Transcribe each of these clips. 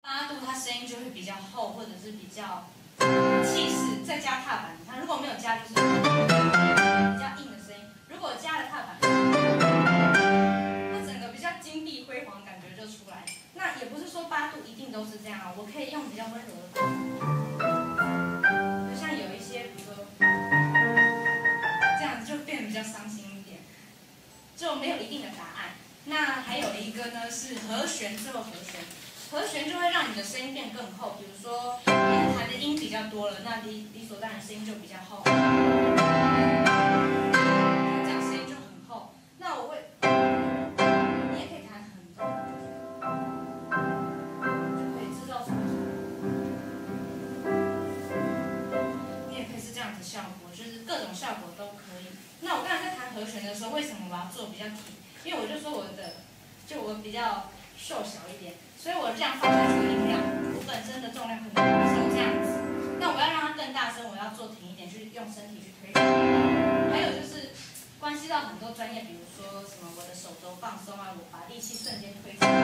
8度它声音就会比较厚，或者是比较气势，再加踏板，它如果没有加就是比较硬的声音，如果加了踏板，它整个比较金碧辉煌感觉就出来。那也不是说8度一定都是这样啊，我可以用比较温柔的方式，就像有一些，比如说这样就变得比较伤心一点，就没有一定的答案。那还有一个呢是和弦，最后和弦。和弦就会让你的声音变更厚，比如说你弹的音比较多了，那理所当然声音就比较厚，这样声音就很厚。那我会，你也可以弹很重，就可以制造出，你也可以是这样子效果，就是各种效果都可以。那我刚才在弹和弦的时候，为什么我要做比较挺？因为我就说我比较瘦小一点。所以我这样放下去的音量，我本身的重量可能只有这样子。那我要让它更大声，我要做挺一点，去用身体去推。还有就是关系到很多专业，比如说什么我的手肘放松啊，我把力气瞬间推出来，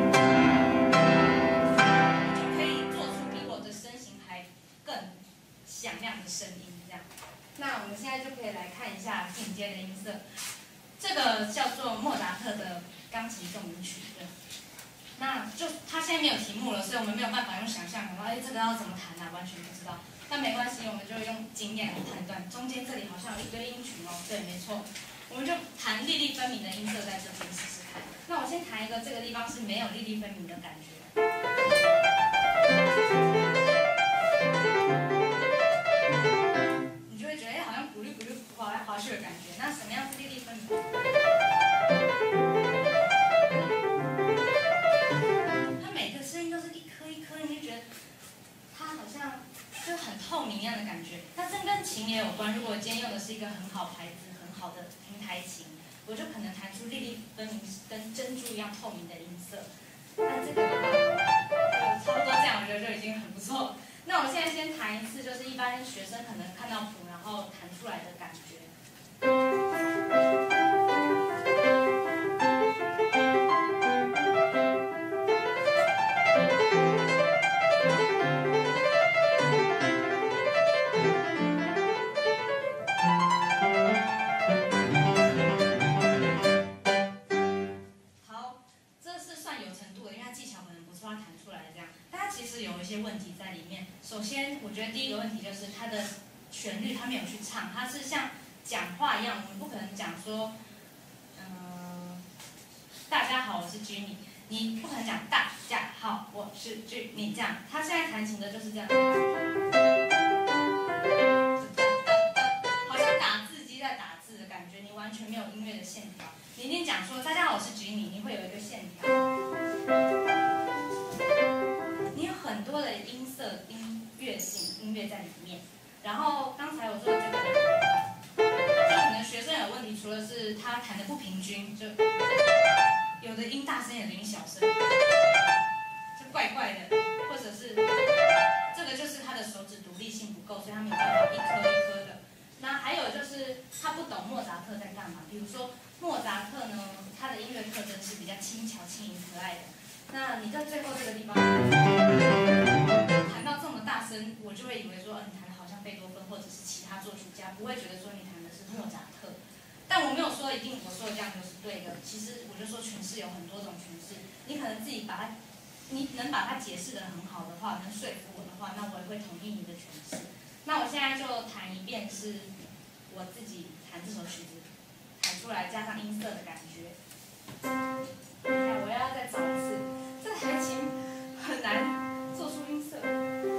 就可以做出比我的身形还更响亮的声音。这样，那我们现在就可以来看一下进阶的音色。这个叫做莫扎特的钢琴奏鸣曲。那就它现在没有题目了，所以我们没有办法用想象，然后这个要怎么弹啊，完全不知道。但没关系，我们就用经验来判断。中间这里好像有一堆音群哦，对，没错，我们就弹粒粒分明的音色在这边试试看。那我先弹一个，这个地方是没有粒粒分明的感觉，你就会觉得好像咕噜咕噜滑来滑去的感觉。那什么样是粒粒分明？透明一样的感觉，那这跟琴也有关。如果我今天用的是一个很好牌子、很好的平台琴，我就可能弹出粒粒分明、跟珍珠一样透明的音色。那这个的话，就差不多这样，我觉得就已经很不错。那我现在先弹一次，就是一般学生可能看到谱，然后弹出来的感觉。有一些问题在里面。首先，我觉得第一个问题就是它的旋律，它没有去唱，它是像讲话一样，我们不可能讲说，大家好，我是 Jenny， 你不可能讲大家好，我是 Jenny 这样。他现在弹琴的就是这样，好像打字机在打字的感觉，你完全没有音乐的线条。你一定讲说大家好，我是 Jenny， 你会有一个线条。很多的音色、音乐性、音乐在里面。然后刚才我说的这个，就可能学生有问题，除了是他弹的不平均，就有的音大声，有的音小声，就怪怪的，或者是这个就是他的手指独立性不够，所以他没有办法一颗一颗的。那还有就是他不懂莫扎特在干嘛，比如说莫扎特呢，他的音乐特征是比较轻巧、轻盈、可爱的。那你在最后这个地方弹到这么大声，我就会以为说，你弹的好像贝多芬或者是其他作曲家，不会觉得说你弹的是莫扎特。但我没有说一定我说的这样就是对的。其实我就说诠释有很多种诠释，你可能自己把它，你能把它解释得很好的话，能说服我的话，那我也会同意你的诠释。那我现在就弹一遍，是我自己弹这首曲子弹出来，加上音色的感觉。那我要再找一次，这台琴很难做出音色。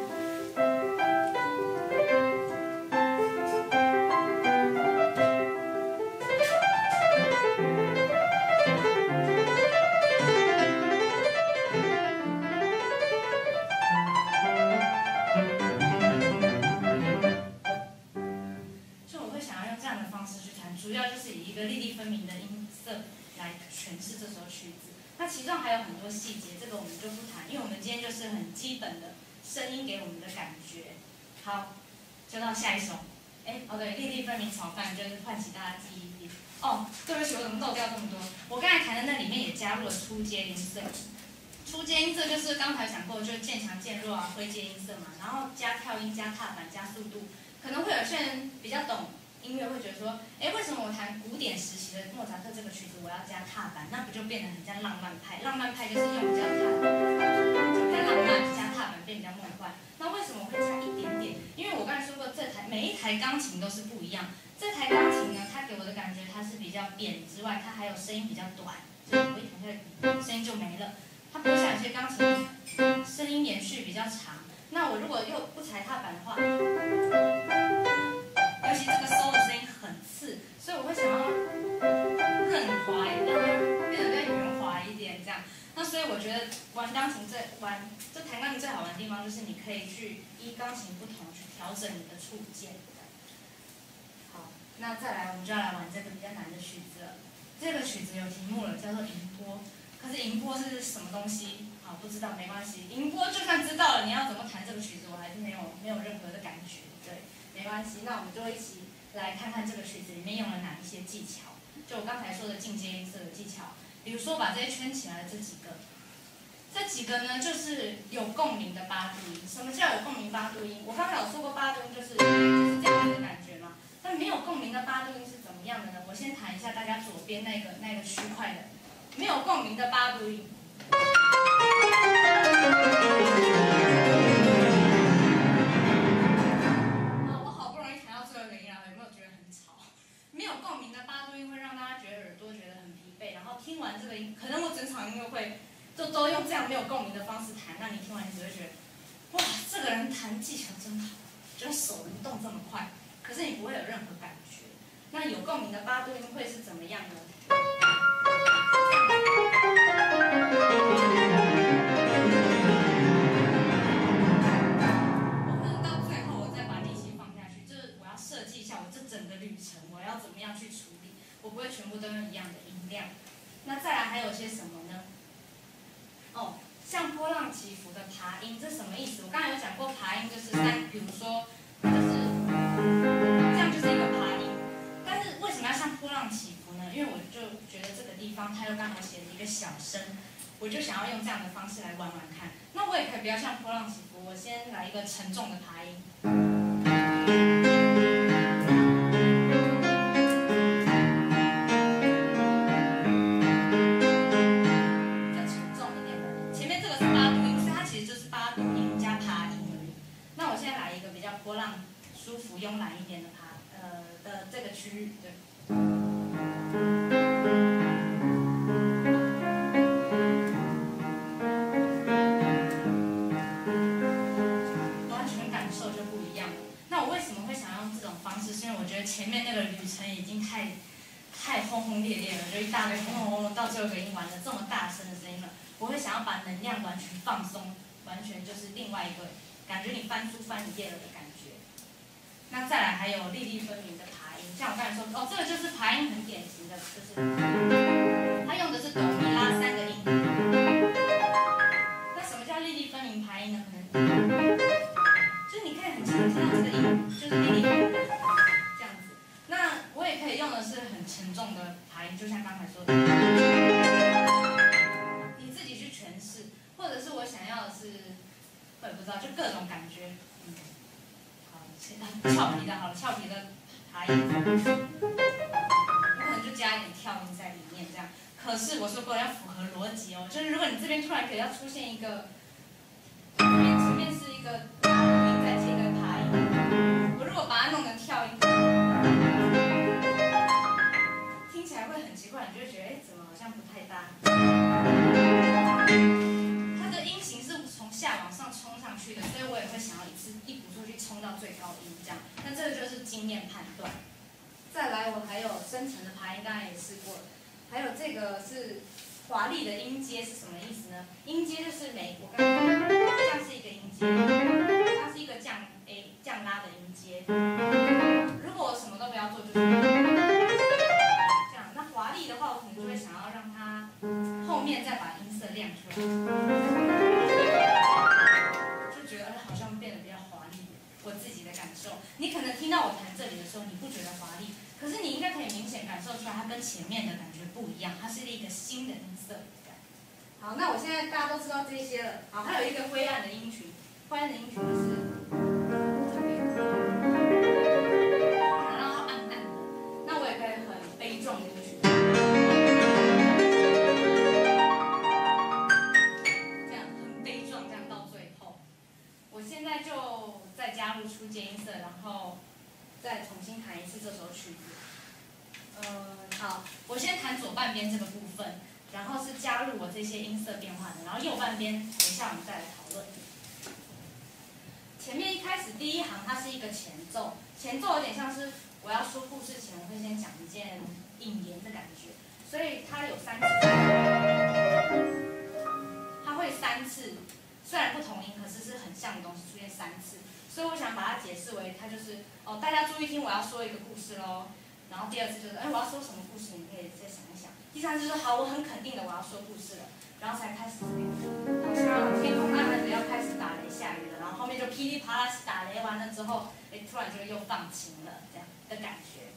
就我会想要用这样的方式去弹，主要就是以一个粒粒分明的音色来诠释这首曲子。那其中还有很多细节，这个我们就不谈，因为我们今天就是很基本的声音给我们的感觉。好，就到下一首。对，粒粒分明炒饭就是唤起大家记忆力。对不起，我怎么漏掉这么多？我刚才弹的那里面也加入了初阶音色， 初阶音色就是刚才讲过，就是渐强渐弱啊，灰阶音色嘛，然后加跳音、加踏板、加速度，可能会有些人比较懂音乐，会觉得说，哎，为什么我弹古典时期的莫扎特这个曲子，我要加踏板？那不就变得很像浪漫派？浪漫派就是用比较浪漫，加踏板变比较梦幻。那为什么我会加一点点？因为我刚才说过，每一台钢琴都是不一样。这台钢琴呢，它给我的感觉它是比较扁之外，它还有声音比较短，就是我一弹下来声音就没了。它不会像有些钢琴声音延续比较长。那我如果又不踩踏板的话，尤其这个 solo 的声音很刺，所以我会想要更滑一点，变得更圆滑一点这样。那所以我觉得弹钢琴最好玩的地方就是你可以去依钢琴不同去调整你的触键。好，那再来我们就要来玩这个比较难的曲子了。这个曲子有题目了，叫做银波。可是银波是什么东西？好，不知道没关系。银波就算知道了，你要怎么弹这个曲子，我还是没有任何的感觉。对，没关系。那我们就一起来看看这个曲子里面用了哪一些技巧。就我刚才说的进阶音色的技巧，比如说把这些圈起来的这几个呢，就是有共鸣的八度音。什么叫有共鸣八度音？我刚才有说过八度音就是这样子的感觉嘛。但没有共鸣的八度音是怎么样的呢？我先弹一下大家左边那个区块的没有共鸣的八度音。我好不容易弹到最后一个音了，有没有觉得很吵？没有共鸣的八度音会让大家觉得耳朵觉得很疲惫，然后听完这个音，可能我整场音乐会都用这样没有共鸣的方式弹，那你听完你只会觉得，哇，这个人弹技巧真好，就手能动这么快，可是你不会有任何感觉。那有共鸣的八度音会是怎么样呢？我可能到最后我再把力气放下去，就是我要设计一下我这整个旅程我要怎么样去处理，我不会全部都用一样的音量。那再来还有些什么呢？像波浪起伏的爬音，这什么意思？我刚才有讲过，爬音就是比如说就是这样就是一个爬音，但是为什么要像波浪起伏呢？因为我就觉得这个地方它又刚好写了一个小声，我就想要用这样的方式来玩玩看。那我也可以不要像波浪起伏，我先来一个沉重的爬音。波浪舒服慵懒一点的这个区域，对。完全感受就不一样了。那我为什么会想用这种方式？是因为我觉得前面那个旅程已经太轰轰烈烈了，就一大堆轰轰轰轰，到最后一个音玩的这么大声的声音了，我会想要把能量完全放松，完全就是另外一个感觉，你翻书翻一页了的感觉。那再来还有粒粒分明的爬音，像我刚才说，这个就是爬音很典型的，就是它用的是哆咪拉3个音。那什么叫粒粒分明爬音呢？可能就是你可以很清楚听到这个音，就是粒粒分明这样子。那我也可以用的是很沉重的爬音，就像刚才说的，你自己去诠释，或者是我想要的是，我也不知道，就各种感觉。俏皮的好了，俏皮的爬音，我可能就加一点跳音在里面这样。可是我说过要符合逻辑哦，就是如果你这边突然可以要出现一个，前面是一个音再接一个爬音，我如果把它弄成跳音，听起来会很奇怪，你就会觉得怎么好像不太搭。它的音型是从下往上冲上去的，所以我也会想要一鼓作气冲到最高音这样。那这个就是经验判断。再来，我还有深层的爬音，刚才也试过了。还有这个是华丽的音阶是什么意思呢？音阶就是我刚刚这样是一个音阶，它是一个降拉的音阶。如果我什么都不要做，就是这样。那华丽的话，我可能就会想要让它后面再把音色亮出来，就觉得好像变得比较华丽。我自己的感受，你可能听到我弹这里的时候，你不觉得华丽，可是你应该可以明显感受出来，它跟前面的感觉不一样，它是一个新的音色。 好，那我现在大家都知道这些了。好，还有一个灰暗的音群，灰暗的音群就是这边，让它暗暗的。那我也可以很悲壮的音群，这样很悲壮，这样到最后。我现在就再加入初阶音色，然后再重新弹一次这首曲子。好，我先弹左半边这个部分。然后是加入我这些音色变化的，然后右半边等一下我们再来讨论。前面一开始第一行它是一个前奏，前奏有点像是我要说故事前我会先讲一件引言的感觉，所以它有3次，它会3次，虽然不同音，可是是很像的东西出现3次，所以我想把它解释为它就是大家注意听，我要说一个故事咯。然后第2次就是我要说什么故事，你可以再想一想。第3次就是好，我很肯定的我要说故事了，然后才开始好像天空暗暗的要开始打雷下雨了，然后后面就噼里啪啦打雷完了之后，突然就又放晴了，这样的感觉。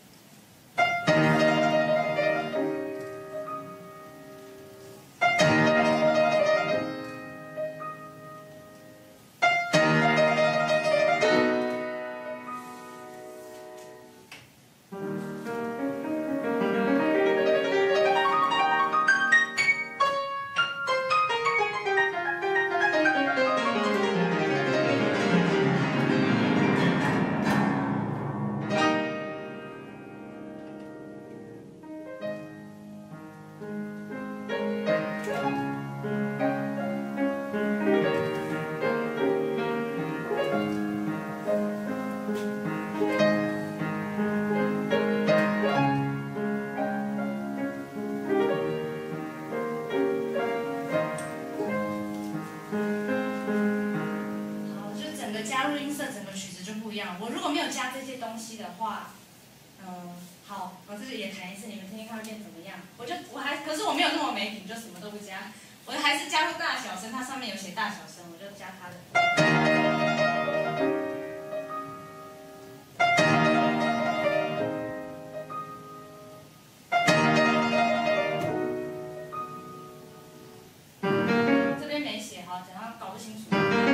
我如果没有加这些东西的话，好，我这个也弹一次，你们听听看会变怎么样？可是我没有那么没品，就什么都不加，我还是加入大小声，它上面有写大小声，我就加它的。这边没写，好，等下搞不清楚。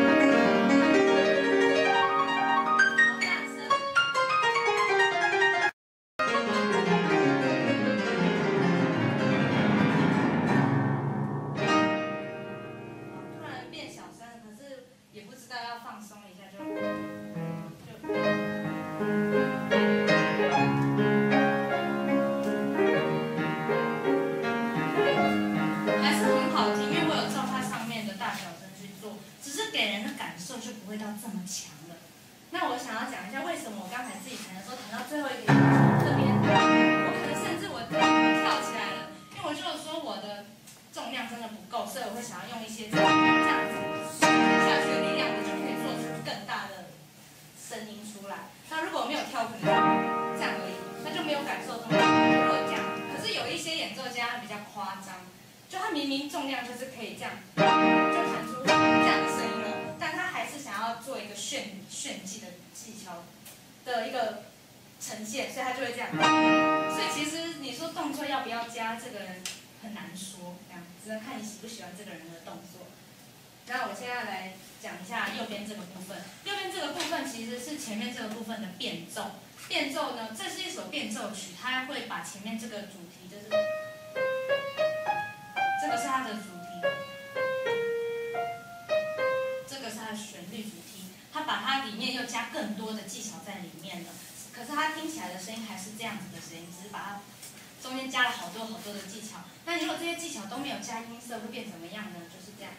就不会到这么强了。那我想要讲一下，为什么我刚才自己弹的时候弹到最后一个这边，我可能甚至我跳起来了，因为我就是说我的重量真的不够，所以我会想要用一些这样子下去的力量，我就可以做出更大的声音出来。那如果我没有跳，可能这样而已，那就没有感受这么多。如果这样，可是有一些演奏家比较夸张，就他明明重量就是可以这样，就弹出这样的声音了。但他还是想要做一个炫技的技巧的一个呈现，所以他就会这样。所以其实你说动作要不要加，这个人很难说，这样只能看你喜不喜欢这个人的动作。那我现在来讲一下右边这个部分。右边这个部分其实是前面这个部分的变奏。变奏呢，这是一首变奏曲，它会把前面这个主题就是这个是它的主题。这个是它的旋律主题，它把它里面又加更多的技巧在里面了。可是它听起来的声音还是这样子的声音，只是把它中间加了好多好多的技巧。那如果这些技巧都没有加音色，会变怎么样呢？就是这样。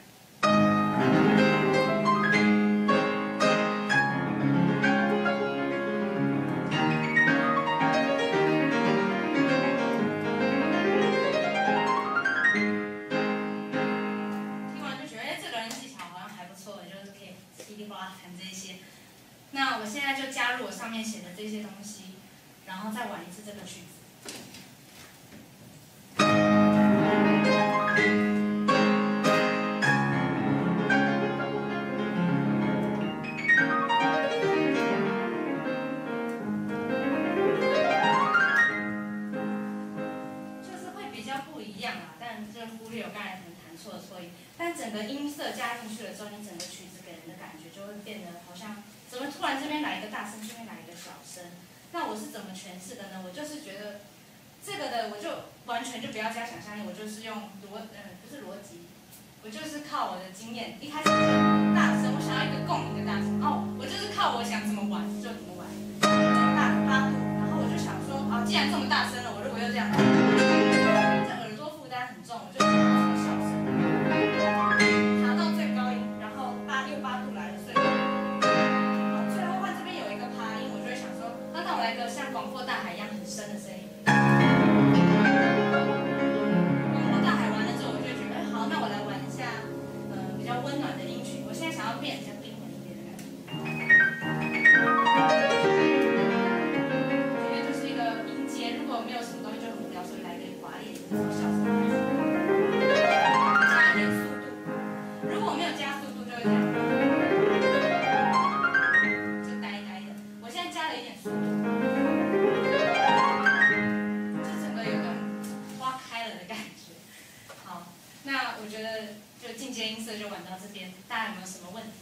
那我现在就加入我上面写的这些东西，然后再玩一次这个曲子。就是会比较不一一样啦，但就忽略我刚才可能弹错的错音。但整个音色加进去了之后，你整个曲子给人的感觉就会变得好像怎么突然这边来一个大声，这边来一个小声。那我是怎么诠释的呢？我就是觉得这个的我就完全就不要加想象力，我就是用不是逻辑。我就是靠我的经验，一开始就大声，我想要一个共鸣的大声，我就是靠我想怎么玩就怎么玩，大8度，然后我就想说，既然这么大声了，我如果又这样，这耳朵负担很重，我就调成小声，调到最高音，然后8度来了，所以，最后换这边有一个趴音，我就会想说，那我来个像广阔大海一样很深的声音。比较温暖的音群，我现在想要变比较冰冷一点的感觉。这边就是一个音阶，如果没有什么东西就很无聊，所以来个华丽的小声，加一点速度。如果我没有加速度，就会这样，就呆呆的。我现在加了一点速度，就整个有种花开了的感觉。好，那我觉得。就进阶音色就玩到这边，大家有没有什么问题？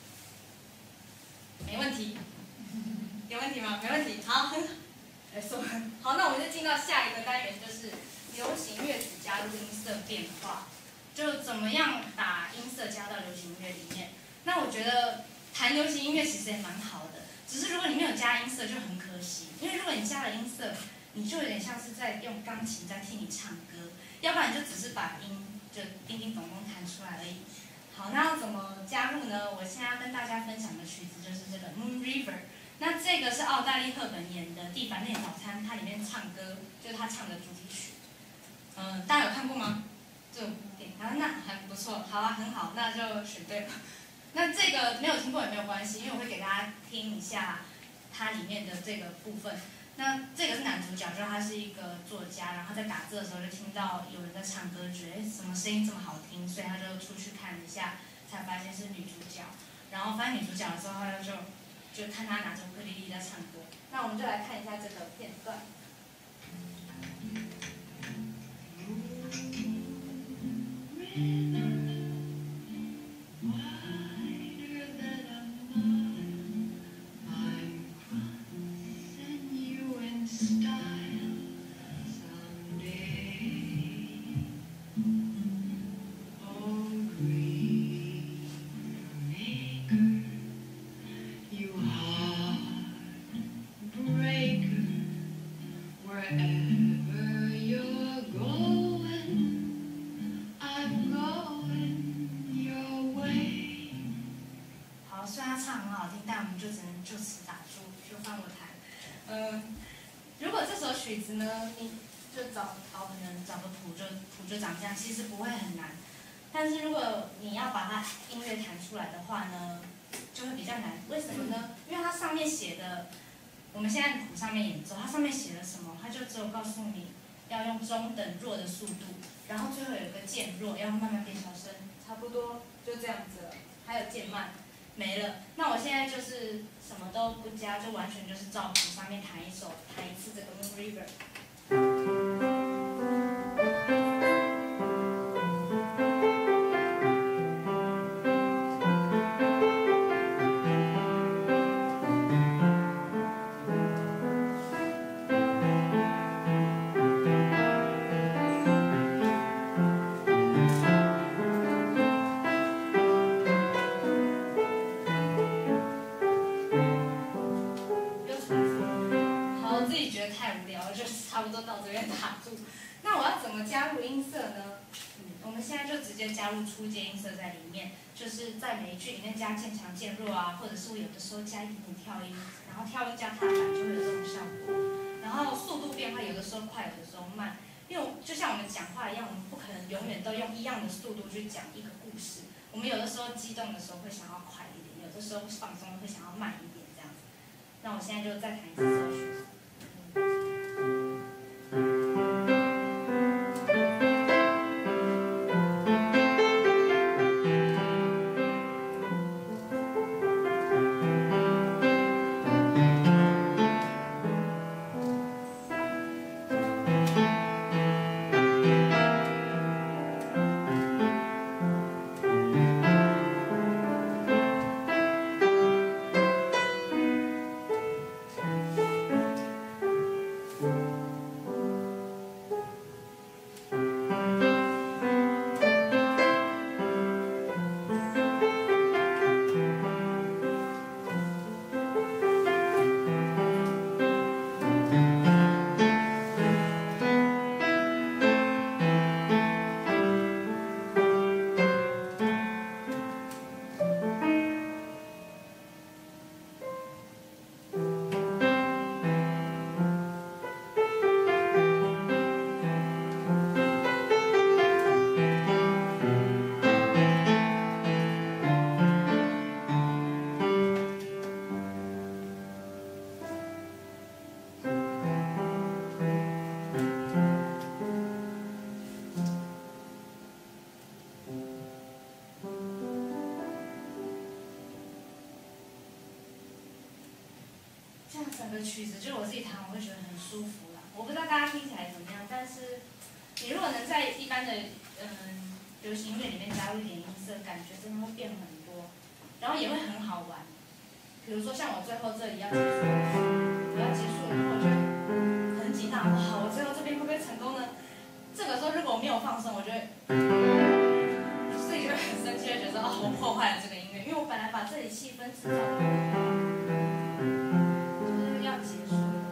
没问题，有问题吗？没问题。好，来说。好，那我们就进到下一个单元，就是流行乐曲加入音色变化，就怎么样把音色加到流行音乐里面。那我觉得弹流行音乐其实也蛮好的，只是如果你没有加音色就很可惜，因为如果你加了音色，你就有点像是在用钢琴在替你唱歌，要不然你就只是把音。就叮叮咚咚弹出来而已。好，那要怎么加入呢？我现在要跟大家分享的曲子就是这个《Moon River》。那这个是奥黛丽·赫本演的《蒂凡内早餐》，它里面唱歌就是她唱的主题曲。大家有看过吗？这部电影啊，那还不错。好啊，很好，那就选对了。那这个没有听过也没有关系，因为我会给大家听一下它里面的这个部分。那这个是男主角，就他是一个作家，然后在打字的时候就听到有人在唱歌，觉得什么声音这么好听，所以他就出去看一下，才发现是女主角。然后发现女主角了之后，他就看她拿着乌克丽丽在唱歌。那我们就来看一下这个片段。如果这首曲子呢，你就可能找个谱就长这样，其实不会很难。但是如果你要把它音乐弹出来的话呢，就会比较难。为什么呢？因为它上面写的，我们现在谱上面演奏，它上面写了什么？它就只有告诉你要用中等弱的速度，然后最后有个渐弱，要慢慢变小声，差不多就这样子了。还有渐慢。没了，那我现在就是什么都不加，就完全就是照谱上面弹一次这个《Moon River》。差不多到这边打住。那我要怎么加入音色呢？我们现在就直接加入初阶音色在里面，就是在每一句里面加渐强渐弱啊，或者是我有的时候加一点点跳音，然后跳音加踏板就会有这种效果。然后速度变化，有的时候快，有的时候慢，因为就像我们讲话一样，我们不可能永远都用一样的速度去讲一个故事。我们有的时候激动的时候会想要快一点，有的时候放松会想要慢一点这样子。那我现在就再弹一次这首曲子。 整个曲子就是我自己弹，我会觉得很舒服啦。我不知道大家听起来怎么样，但是你如果能在一般的流行音乐里面加入一点音色，感觉真的会变很多，然后也会很好玩。比如说像我最后这里要结束，我要结束了，然后我就很紧张，哇，我最后这边会不会成功呢？这个时候如果我没有放松，我就会自己就会很生气，就觉得我破坏了这个音乐，因为我本来把这里气氛制造的很好，就是要结束了，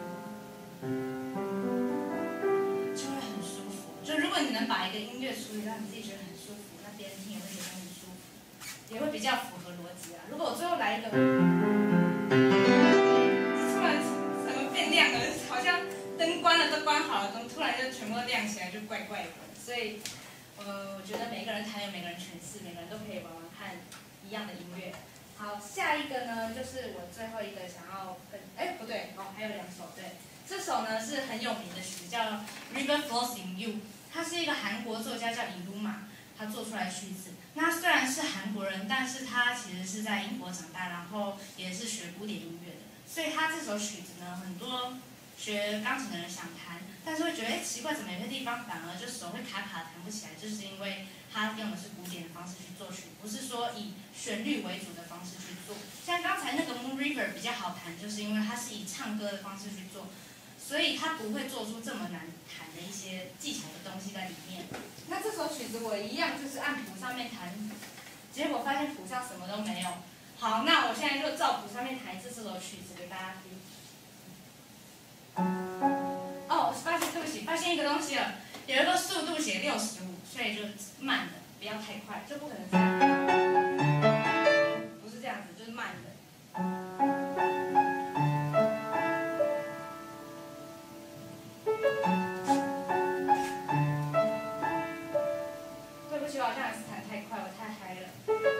就会很舒服。就如果你能把一个音乐处理让你自己觉得很舒服，那别人听也会觉得很舒服，也会比较符合逻辑啊。如果我最后来一个，突然整个变亮了，好像灯关了都关好了，灯突然就全部都亮起来，就怪怪的。所以，我觉得每个人弹有每个人诠释，每个人都可以玩玩看一样的音乐。好，下一个呢，就是我最后一个想要不对，还有2首，对，这首呢是很有名的曲子，叫《River Flows in You》，它是一个韩国作家叫伊鲁玛，他做出来的曲子。那虽然是韩国人，但是他其实是在英国长大，然后也是学古典音乐的，所以他这首曲子呢，很多学钢琴的人想弹，但是会觉得奇怪，怎么有些地方反而就手会卡卡弹不起来，就是因为他用的是古典的方式去作曲，不是说以旋律为主的方式去做。像刚才那个 Moon River 比较好弹，就是因为它是以唱歌的方式去做，所以它不会做出这么难弹的一些技巧的东西在里面。那这首曲子我一样就是按谱上面弹，结果发现谱上什么都没有。好，那我现在就照谱上面弹一次这首曲子给大家听。发现一个东西了，有一个速度写65，所以就慢的，不要太快，就不可能这样，不是这样子，就是慢的。对不起，我好像也是弹太快，我太嗨了。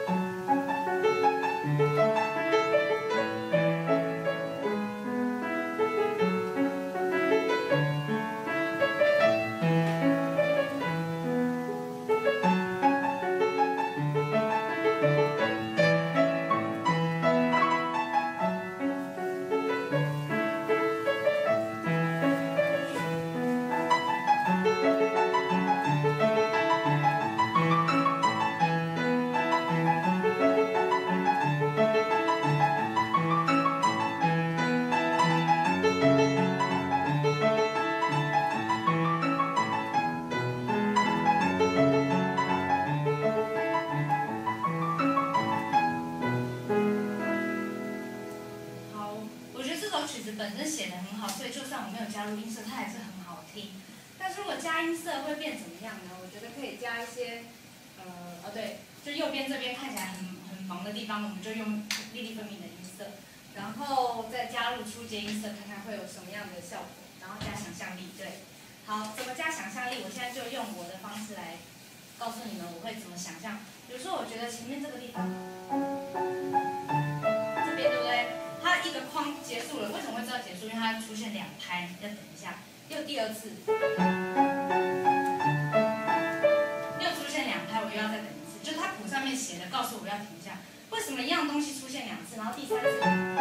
本身写得很好，所以就算我没有加入音色，它还是很好听。但是如果加音色会变怎么样呢？我觉得可以加一些，对，就右边这边看起来很忙的地方，我们就用粒粒分明的音色，然后再加入初阶音色，看看会有什么样的效果。然后加想象力，对，好，怎么加想象力？我现在就用我的方式来告诉你们我会怎么想象。比如说，我觉得前面这个地方，这边对不对？它一个框结束了，为什么会知道结束？因为它出现2拍，要等一下，又第2次，又出现2拍，我又要再等一次。就是它谱上面写的告诉我要停下。为什么一样东西出现2次，然后第3次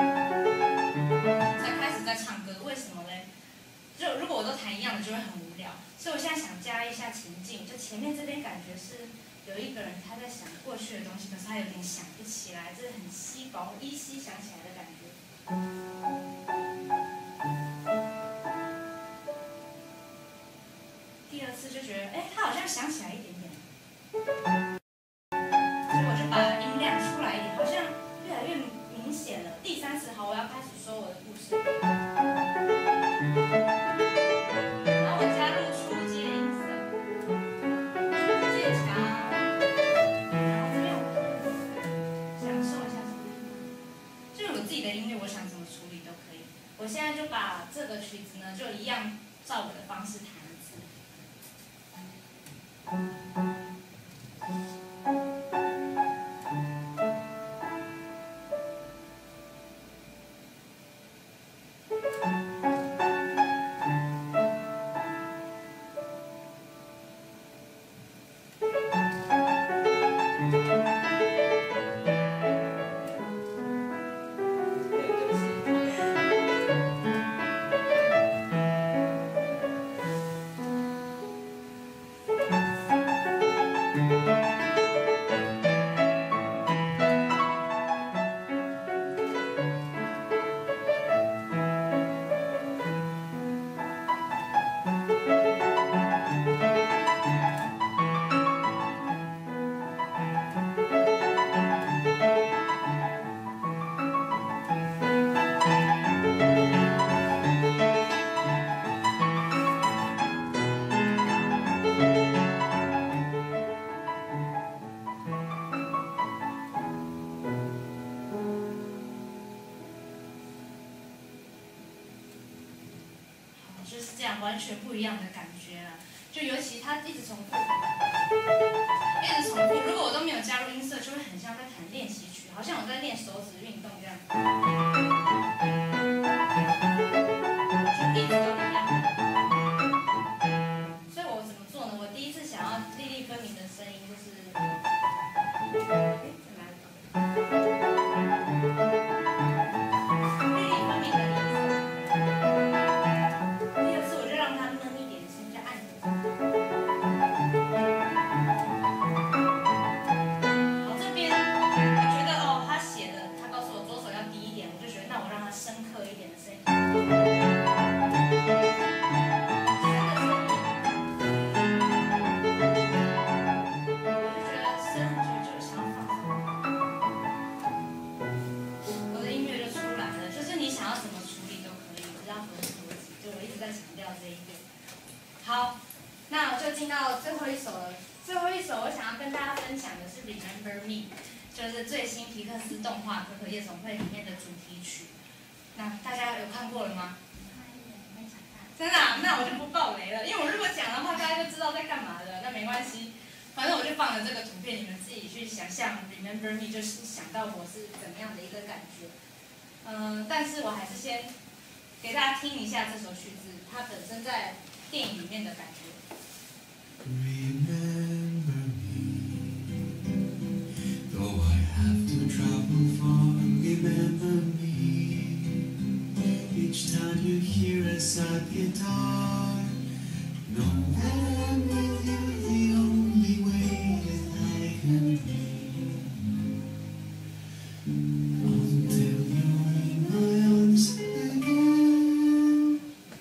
才开始在唱歌？为什么嘞？就如果我都弹一样的，就会很无聊。所以我现在想加一下情境，就前面这边感觉是有一个人他在想过去的东西，可是他有点想不起来，这是很稀薄、依稀想起来的感觉。第2次就觉得，他好像想起来一点点，所以我就把音量出来一点，好像越来越明显了。第3次，好，我要开始说我的故事。然后我加入初阶音色，初阶强，然后这边我享受一下这个地方，就是我自己的音乐，我想怎么处理都可以。我现在就把这个曲子呢，就一样照我的方式弹一次。 这样完全不一样的感觉了。就尤其它一直重复，一直重复。如果我都没有加入音色，就会很像在弹练习曲，好像我在练手指运动这样，就一直都一样。所以我怎么做呢？我第一次想要粒粒分明的声音，就是，在哪里？粒粒分明的音色。第二次我就让它闷一点，声音就暗一点。好，这边我觉得哦，他写的，他告诉我左手要低一点，我就觉得那我让它深刻一点的声音。好，那我就进到最后一首了。最后一首我想要跟大家分享的是《Remember Me》，就是最新皮克斯动画《可可夜总会》里面的主题曲。那大家有看过了吗？真的啊？那我就不爆雷了，因为我如果讲的话，大家就知道在干嘛了。那没关系，反正我就放了这个图片，你们自己去想象《Remember Me》，就是想到我是怎么样的一个感觉。但是我还是先给大家听一下这首曲子，它本身在电影里面的感觉。 Remember me, though I have to travel far. Remember me, each time you hear a sad guitar. Know that I'm with you the only way that I can be. Until you're in my arms again.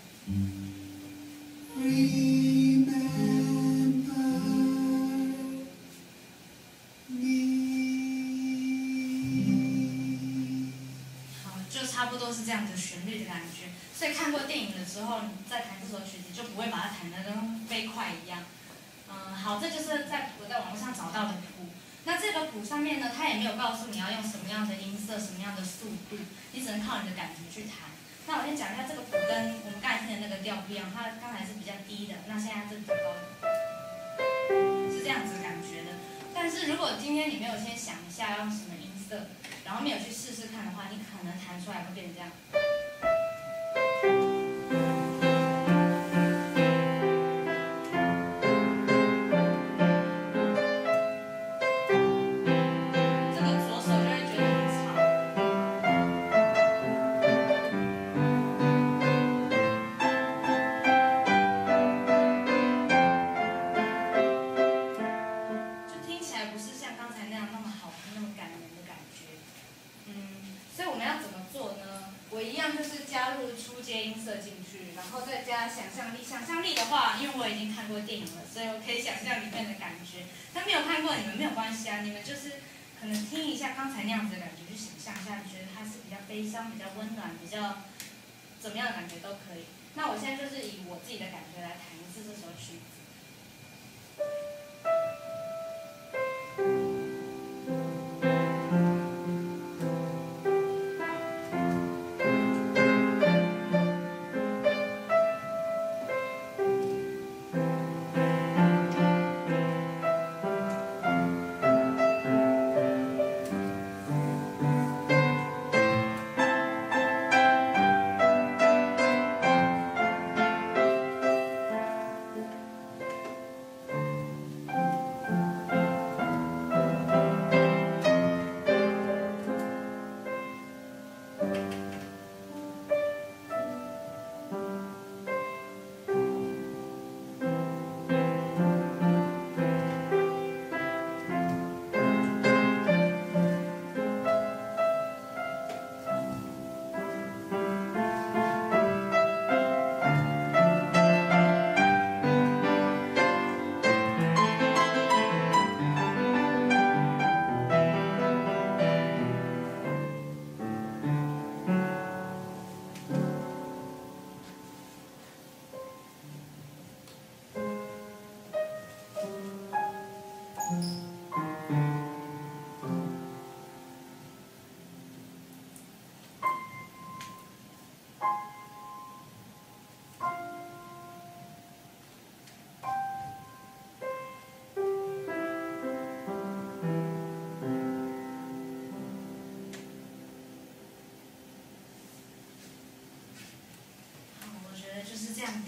差不多是这样的旋律的感觉，所以看过电影的时候，你再弹这首曲子就不会把它弹得跟飞快一样。好，这就是我在网络上找到的谱。那这个谱上面呢，它也没有告诉你要用什么样的音色、什么样的速度，你只能靠你的感觉去弹。那我先讲一下这个谱跟我们刚才听的那个调不一样，它刚才是比较低的，那现在是比较高的，是这样子感觉的。但是如果今天你没有先想一下要用什么音色，然后没有去试试看的话，你可能弹出来会变成这样。这个左手就会觉得很吵。就听起来不是像刚才那样那么好听、那么感人的感觉。所以我们要怎么做呢？我一样就是加入初阶音色进去，然后再加想象力。想象力的话，因为我已经看过电影了，所以我可以想象里面的感觉。但没有看过你们没有关系啊，你们就是可能听一下刚才那样子的感觉，去想象一下，觉得它是比较悲伤、比较温暖、比较怎么样的感觉都可以。那我现在就是以我自己的感觉来弹一次这首曲子。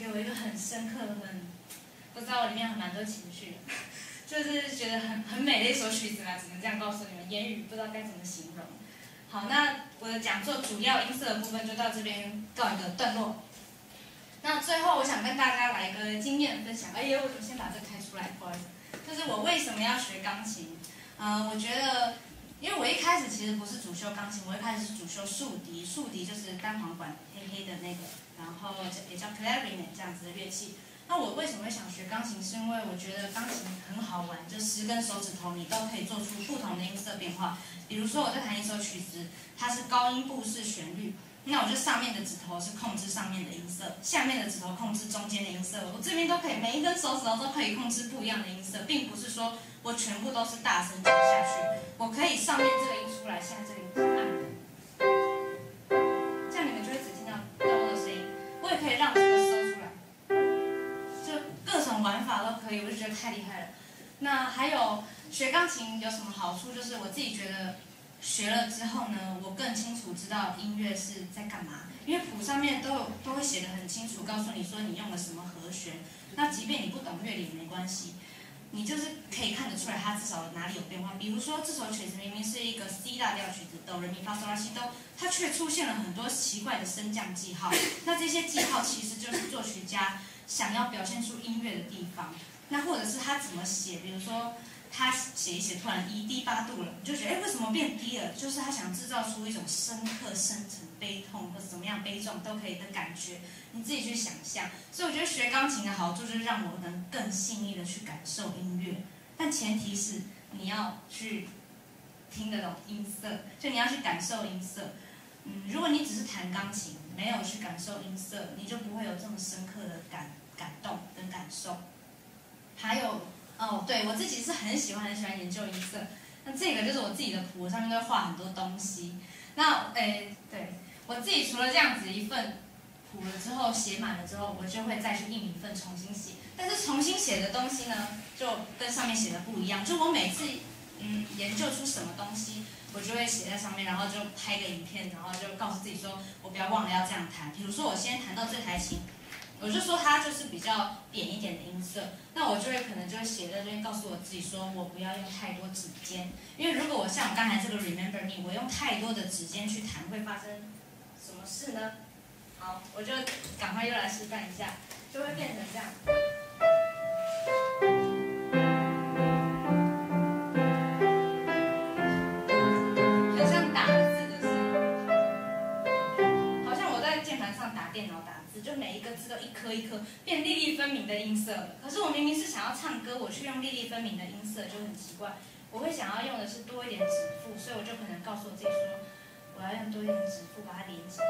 给我一个很深刻的不知道我里面蛮多情绪的，就是觉得很美的一首曲子啦，只能这样告诉你们，言语不知道该怎么形容。好，那我的讲座主要音色的部分就到这边告一个段落。那最后我想跟大家来一个经验分享。哎呀，我怎么先把这开出来？不好意思，就是我为什么要学钢琴？我觉得，因为我一开始其实不是主修钢琴，我一开始是主修竖笛，竖笛就是单簧管黑黑的那个，然后也叫 clarinet 这样子的乐器。那我为什么会想学钢琴？是因为我觉得钢琴很好玩，就10根手指头你都可以做出不同的音色变化。比如说我在弹一首曲子，它是高音部式旋律，那我就上面的指头是控制上面的音色，下面的指头控制中间的音色，我这边都可以，每一根手指头都可以控制不一样的音色，并不是说我全部都是大声讲下去，我可以上面这个音出来，现在这个音是暗的，这样你们就会只听到高的声音。我也可以让这个收出来，就各种玩法都可以，我就觉得太厉害了。那还有学钢琴有什么好处？就是我自己觉得学了之后呢，我更清楚知道音乐是在干嘛，因为谱上面都会写得很清楚，告诉你说你用了什么和弦。那即便你不懂乐理也没关系，你就是可以看得出来它至少哪里有变化。比如说这首曲子明明是一个 C 大调曲子，哆来咪发嗦拉西哆，它却出现了很多奇怪的升降记号。那这些记号其实就是作曲家想要表现出音乐的地方。那或者是他怎么写，比如说他写一写，突然低8度了，你就觉得为什么变低了？就是他想制造出一种深刻、深沉、悲痛或者怎么样悲壮都可以的感觉，你自己去想象。所以我觉得学钢琴的好处就是让我能更细腻的去感受音乐，但前提是你要去听得懂音色，就你要去感受音色。如果你只是弹钢琴，没有去感受音色，你就不会有这么深刻的感动跟感受。还有对我自己是很喜欢研究音色。那这个就是我自己的谱，上面都会画很多东西。那对我自己除了这样子一份谱了之后写满了之后，我就会再去印一份重新写。但是重新写的东西呢，就跟上面写的不一样。就我每次研究出什么东西，我就会写在上面，然后就拍个影片，然后就告诉自己说，我不要忘了要这样弹。比如说我现在弹到这台琴，我就说它就是比较扁一点的音色，那我就会可能就会写在这边，告诉我自己说我不要用太多指尖，因为如果我像我刚才这个 Remember Me， 我用太多的指尖去弹，会发生什么事呢？好，我就赶快又来示范一下，就会变成这样。很像打字的声音，好像我在键盘上打电脑打字，就每一个字都一颗一颗变粒粒分明的音色了。可是我明明是想要唱歌，我却用粒粒分明的音色，就很奇怪。我会想要用的是多一点指腹，所以我就可能告诉我自己说，我要用多一点指腹把它连起来。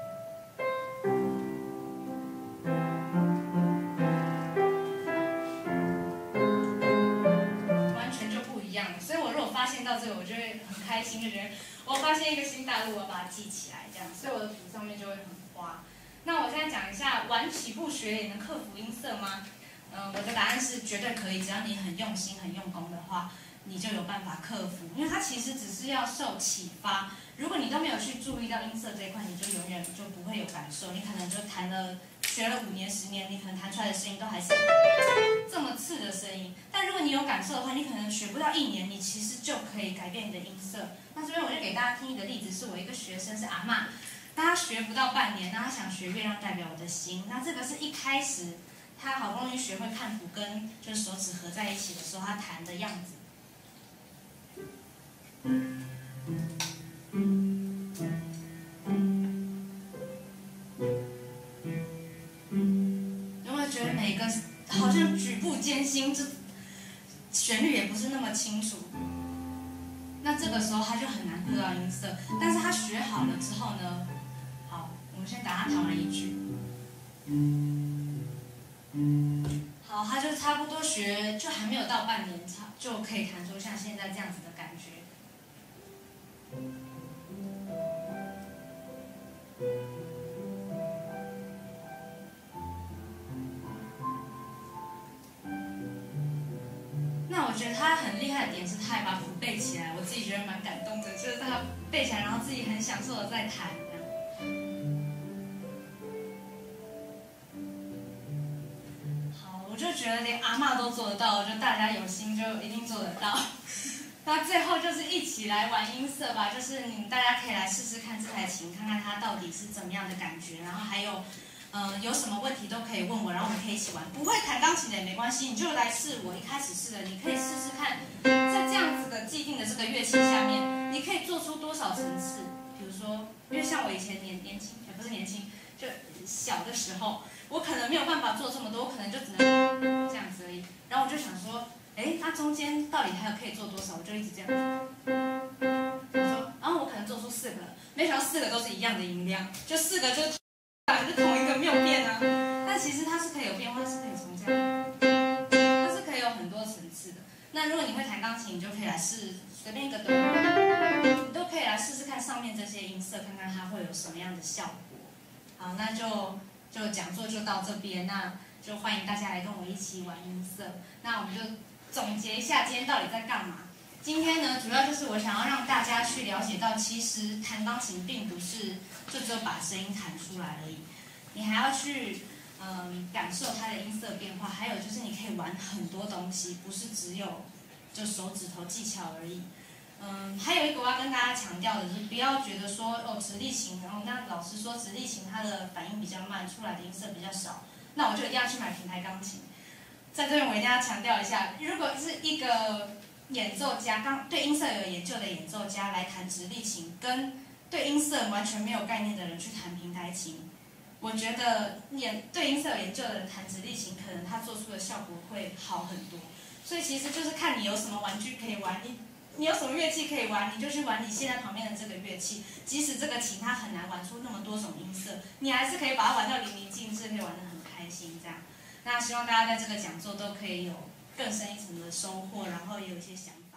完全就不一样了。所以我如果发现到这个，我就会很开心，就觉得我发现一个新大陆，我要把它记起来，这样，所以我的谱上面就会很花。那我现在讲一下，晚起不学也能克服音色吗？我的答案是绝对可以，只要你很用心、很用功的话，你就有办法克服。因为它其实只是要受启发。如果你都没有去注意到音色这一块，你就永远就不会有感受。你可能就学了5年、10年，你可能弹出来的声音都还是这么刺的声音。但如果你有感受的话，你可能学不到1年，你其实就可以改变你的音色。那这边我就给大家听一个例子，是我一个学生是阿嬷。他学不到半年，那他想学月亮代表我的心。那这个是一开始他好不容易学会看谱跟就是手指合在一起的时候，他弹的样子。有没有觉得每个好像举步艰辛，这旋律也不是那么清楚？那这个时候他就很难扣到音色。但是他学好了之后呢？我们先打他弹完一句，好，他就差不多学，就还没有到半年，就可以弹出像现在这样子的感觉。那我觉得他很厉害的点是，他还把谱背起来，我自己觉得蛮感动的，就是他背起来，然后自己很享受的在弹。 觉得连阿嬷都做得到，就大家有心就一定做得到。那最后就是一起来玩音色吧，就是你们大家可以来试试看这台琴，看看它到底是怎么样的感觉，然后还有。有什么问题都可以问我，然后我们可以一起玩。不会弹钢琴的也没关系，你就来试我一开始试的，你可以试试看，在这样子的既定的这个乐器下面，你可以做出多少层次。比如说，因为像我以前年轻，也不是年轻，就小的时候，我可能没有办法做这么多，我可能就只能这样子而已。然后我就想说，它中间到底还有可以做多少？我就一直这样子。然后我可能做出4个，没想到4个都是一样的音量，就4个就是同一个没有变啊。但其实它是可以有变化，是可以从这样，它是可以有很多层次的。那如果你会弹钢琴，你就可以来试随便一个哆，你都可以来试试看上面这些音色，看看它会有什么样的效果。好，那就讲座就到这边，那就欢迎大家来跟我一起玩音色。那我们就总结一下今天到底在干嘛。今天呢，主要就是我想要让大家去了解到，其实弹钢琴并不是就只有把声音弹出来而已，你还要去感受它的音色变化，还有就是你可以玩很多东西，不是只有就手指头技巧而已。还有一个我要跟大家强调的就是，不要觉得说直立琴，然后那老师说直立琴它的反应比较慢，出来的音色比较少，那我就一定要去买平台钢琴。在这边我一定要强调一下，如果是一个演奏家，对音色有研究的演奏家来弹直立琴，跟对音色完全没有概念的人去弹平台琴，我觉得对音色有研究的人弹直立琴，可能他做出的效果会好很多。所以其实就是看你有什么玩具可以玩，你有什么乐器可以玩，你就去玩你现在旁边的这个乐器。即使这个琴它很难玩出那么多种音色，你还是可以把它玩到淋漓尽致，可以玩得很开心这样。那希望大家在这个讲座都可以有更深一层的收获，然后也有一些想法。